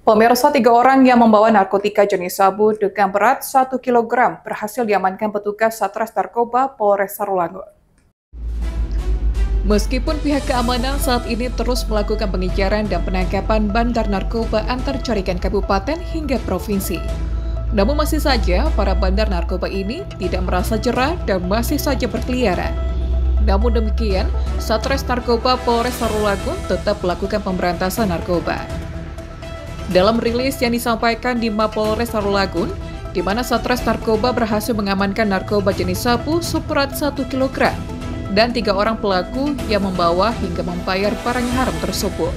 Pemirsa, 3 orang yang membawa narkotika jenis sabu dengan berat 1 kg berhasil diamankan petugas Satres Narkoba Polres Sarolangun. Meskipun pihak keamanan saat ini terus melakukan pengejaran dan penangkapan bandar narkoba antar jaringan kabupaten hingga provinsi, namun masih saja para bandar narkoba ini tidak merasa jerah dan masih saja berkeliaran. Namun demikian, Satres Narkoba Polres Sarolangun tetap melakukan pemberantasan narkoba. Dalam rilis yang disampaikan di Mapolres Sarolangun, di mana Satres Narkoba berhasil mengamankan narkoba jenis sabu seberat 1 kg dan 3 orang pelaku yang membawa hingga membayar barang haram tersebut.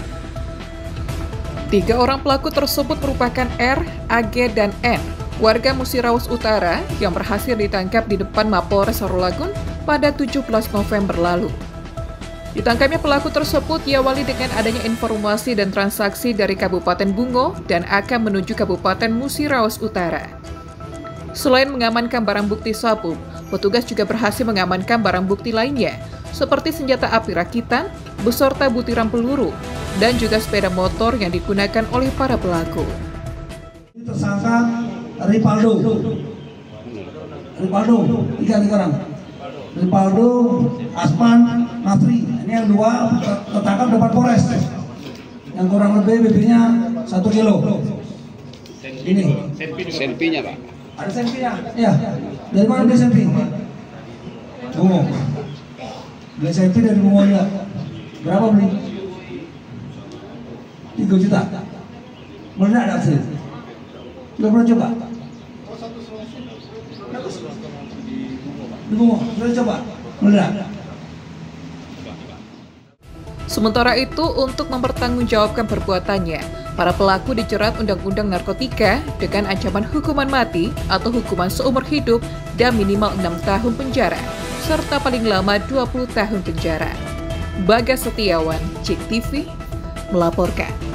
3 orang pelaku tersebut merupakan R, AG, dan N, warga Musiraus Utara yang berhasil ditangkap di depan Mapolres Sarolangun pada 17 November lalu. Ditangkapnya pelaku tersebut diawali dengan adanya informasi dan transaksi dari Kabupaten Bungo dan akan menuju Kabupaten Musiraus Utara. Selain mengamankan barang bukti sabu, petugas juga berhasil mengamankan barang bukti lainnya, seperti senjata api rakitan, beserta butiran peluru, dan juga sepeda motor yang digunakan oleh para pelaku. Tersangka Ripaldo, 3 orang. Ripaldo, Asman, Nasri, ini yang 2 tertangkap depan Polres. Yang kurang lebih BB-nya 1 kilo. Ini. Selfie-nya, Pak. Ada selfie-nya? Iya. Dari mana beli selfie? Bungo. Beli selfie dari Bungo juga. Berapa beli? 3 juta. Meledak ada hasil. Belum pernah coba? Bungo, sudah coba? Meledak. Sementara itu, untuk mempertanggungjawabkan perbuatannya, para pelaku dijerat Undang-Undang Narkotika dengan ancaman hukuman mati atau hukuman seumur hidup dan minimal 6 tahun penjara, serta paling lama 20 tahun penjara. Bagas Setiawan, JEK TV, melaporkan.